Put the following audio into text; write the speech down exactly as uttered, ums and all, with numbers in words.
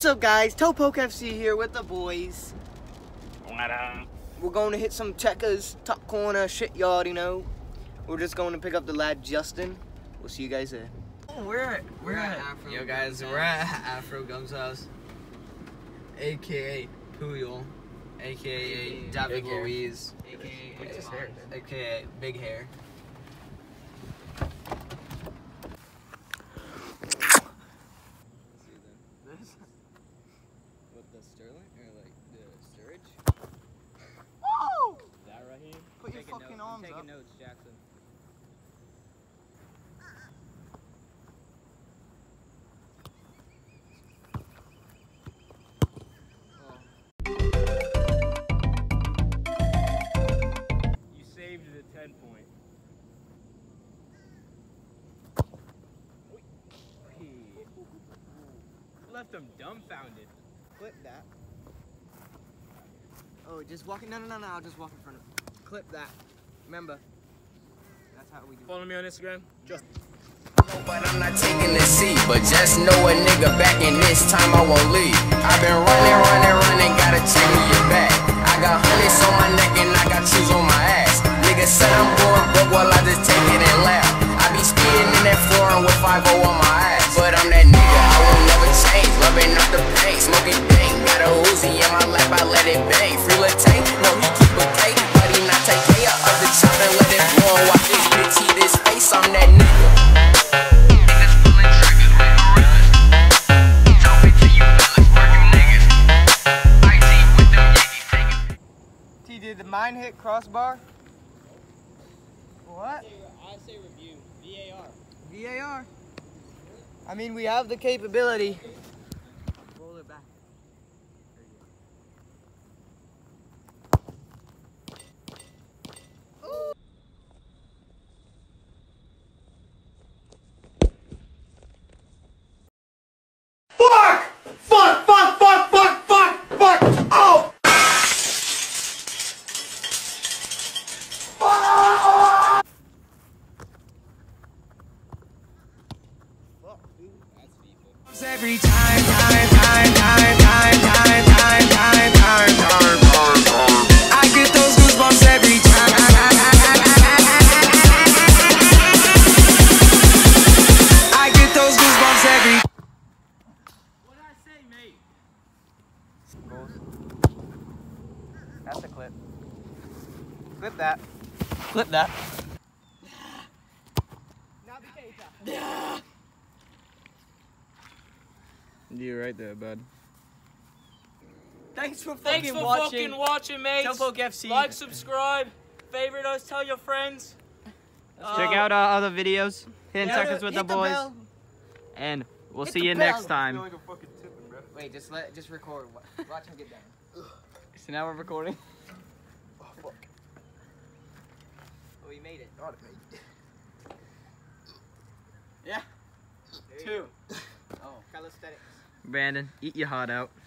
What's up, guys? Toepoke F C here with the boys. What up? We're going to hit some checkers, top corner, shit yard, you know. We're just going to pick up the lad Justin. We'll see you guys there. Oh, we're at, we're, we're at, at Afro Yo guys, Gums we're at Afro Gums house. A K A Puyol. A K A David Luiz. A K A A K A Big Hair. With the Sterling or like the Sturridge? Woo! Is that Raheem? Put your fucking note. arms I'm taking up. notes, Jackson. You saved the ten point. Left them dumbfounded. Clip that. Oh, just walk it. No, no, no, no. I'll just walk in front of it. Clip that. Remember, that's how we do it. Follow me on Instagram. Just. But I'm not taking the seat. But just know a nigga back in this time I won't leave. I've been running, running, running. Gotta check me your back. I got hundreds on my neck and I got shoes on my ass. Nigga said I'm going broke while I just take it and laugh. I be speeding in that foreign with five oh on my ass. But I'm that nigga, I won't never change. Rubbing up the paint, smoking bang. Got a Uzi in my lap, I let it bang. Free little tank, no he keep a cake. But he not take care of the chop and let it blow. Watch this bitch eat his face, I'm that nigga. Niggas pulling triggers with gorillas. Tell me to you fellas, work you niggas. I see with them Yankees taking. T, did the mine hit crossbar? What? I say review. V A R. V A R. I mean, we have the capability. Roll it back. Fuck! Fuck! Fuck! Fuck! Fuck! Fuck! Fuck! Oh! Every time, time, time, time, time, time, time, time, time, time, time. I get those goosebumps every time. I get those goosebumps every. What did I say, mate? That's the clip. Clip that. Clip that. You're right there, bud. Thanks for Thanks fucking for watching. fucking watching, mates. Toepoke F C. Like, subscribe, favorite us, tell your friends. Check Uh, out our other videos, Hidden Yeah, Seconds with hit the boys, bell. and we'll Hit see the you bell. next time. Wait, just let, just record. Watch him get down. So now we're recording. Oh fuck. Oh, he made it. Oh, it made it. Yeah. Two. Oh, calisthenics. Brandon, eat your heart out.